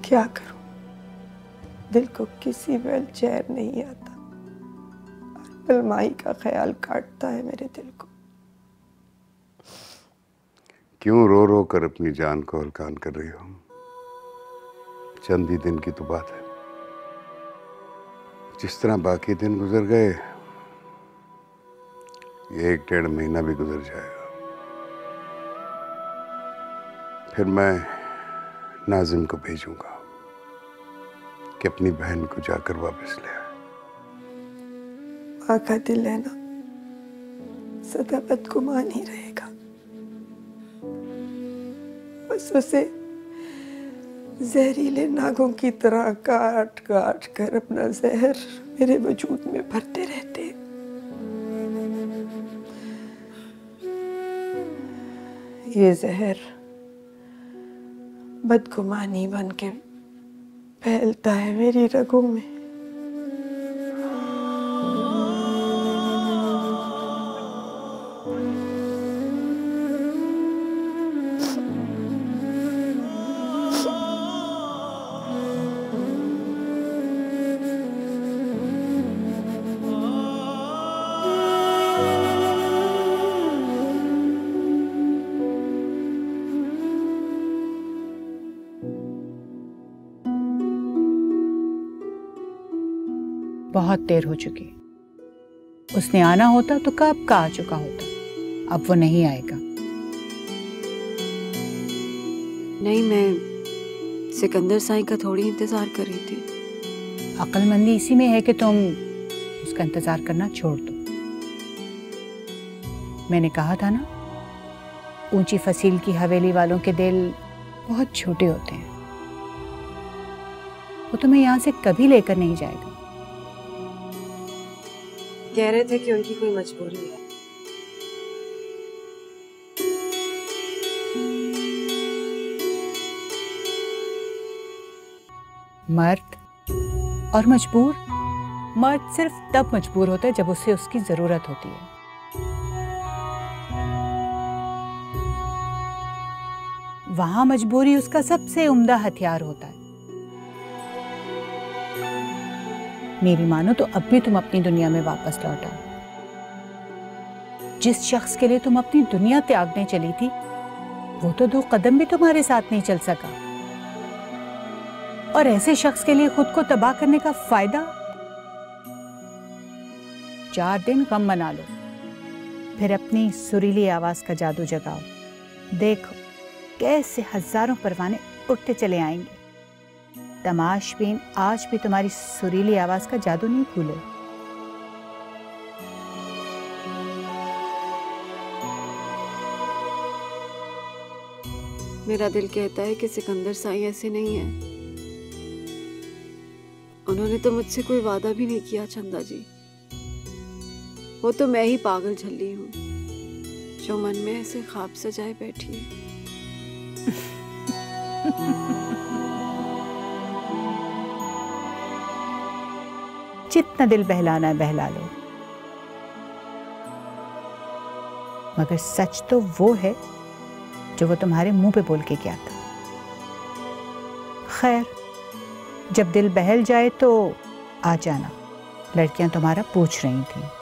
क्या करूं, दिल को किसी पल चैन नहीं आता। पल माई का ख्याल काटता है मेरे दिल को। क्यों रो रो कर अपनी जान को हलकान कर रही हो? चंद ही दिन की तो बात है। जिस तरह बाकी दिन गुजर गए, ये 1-1.5 महीना भी गुजर जाएगा। फिर मैं नाजिम को भेजूंगा कि अपनी बहन को जाकर वापस ले आए। माँ का दिल है ना, सदा बदगुमान ही रहेगा। बस उसे जहरीले नागों की तरह काट काट कर अपना जहर मेरे वजूद में भरते रहते। ये जहर बदगुमानी बन के फैलता है मेरी रगों में। बहुत देर हो चुकी। उसने आना होता तो कब का आ चुका होता। अब वो नहीं आएगा। नहीं, मैं सिकंदर साईं का थोड़ी इंतजार कर रही थी। अक्लमंदी इसी में है कि तुम उसका इंतजार करना छोड़ दो। मैंने कहा था ना, ऊंची फसील की हवेली वालों के दिल बहुत छोटे होते हैं। वो तुम्हें यहां से कभी लेकर नहीं जाएगा। कह रहे थे कि उनकी कोई मजबूरी है। मर्द और मजबूर, मर्द सिर्फ तब मजबूर होता है जब उसे उसकी जरूरत होती है। वहां मजबूरी उसका सबसे उम्दा हथियार होता है। मेरी मानो तो अब भी तुम अपनी दुनिया में वापस लौट आओ। जिस शख्स के लिए तुम अपनी दुनिया त्यागने चली थी, वो तो 2 कदम भी तुम्हारे साथ नहीं चल सका। और ऐसे शख्स के लिए खुद को तबाह करने का फायदा? 4 दिन गम मना लो, फिर अपनी सुरीली आवाज का जादू जगाओ। देखो कैसे हजारों परवाने उठते चले आएंगे। तमाशबीन आज भी तुम्हारी सुरीली आवाज का जादू नहीं भूले। मेरा दिल कहता है कि सिकंदर साईं ऐसे नहीं है। उन्होंने तो मुझसे कोई वादा भी नहीं किया चंदा जी। वो तो मैं ही पागल झल्ली हूँ जो मन में ऐसे ख्वाब सजाए बैठी है। जितना दिल बहलाना है बहला लो, मगर सच तो वो है जो वो तुम्हारे मुंह पे बोल के गया था। खैर, जब दिल बहल जाए तो आ जाना। लड़कियां तुम्हारा पूछ रही थी।